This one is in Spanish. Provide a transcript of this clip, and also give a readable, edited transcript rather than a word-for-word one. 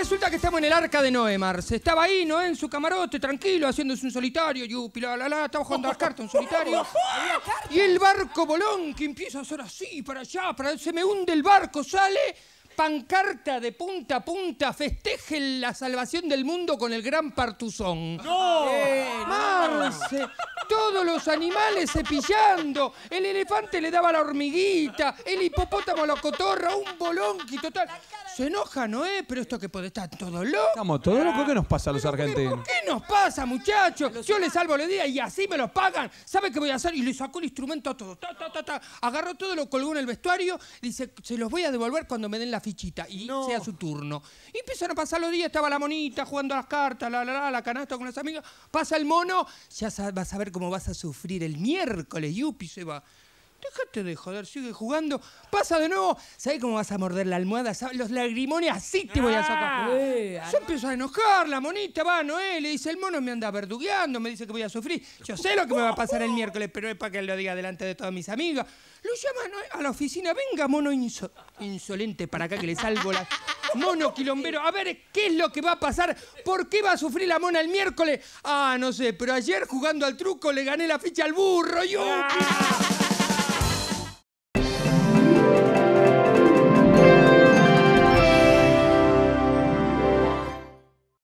resulta que estamos en el arca de Noé, Marce. Estaba ahí, Noé, en su camarote, tranquilo, haciéndose un solitario. Yupi, estaba jugando a las cartas, un solitario. Y el barco Bolón, que empieza a hacer así, para allá, se me hunde el barco, sale... Pancarta de punta a punta, festejen la salvación del mundo con el gran Partuzón. ¡No! Marce, todos los animales cepillando, el elefante le daba la hormiguita, el hipopótamo a la cotorra, un bolonqui total. Se enoja Noé, pero esto que puede estar todo loco. Estamos todos locos. ¿Qué nos pasa a los argentinos? ¿Por qué nos pasa, muchachos? Yo les salvo el día y así me lo pagan. ¿Sabe qué voy a hacer? Y le sacó el instrumento a todo. Agarró todo, lo colgó en el vestuario. Dice, se los voy a devolver cuando me den la fichita. Y sea su turno. Y empiezan a pasar los días. Estaba la monita jugando a las cartas, la canasta con las amigas. Pasa el mono. Ya vas a ver cómo vas a sufrir el miércoles. Yupi se va. Déjate de joder, sigue jugando. Pasa de nuevo. ¿Sabes cómo vas a morder la almohada? ¿Sabes? Los lagrimones así te voy a sacar. Se empezó a enojar, la monita va, Noé, le dice, el mono me anda verdugueando, me dice que voy a sufrir. Yo sé lo que me va a pasar el miércoles, pero es para que él lo diga delante de todas mis amigas. Lo llama Noé a la oficina, venga, mono insolente para acá que le salvo la... Mono quilombero, a ver, ¿qué es lo que va a pasar? ¿Por qué va a sufrir la mona el miércoles? Ah, no sé, pero ayer jugando al truco le gané la ficha al burro. ¡Yupi!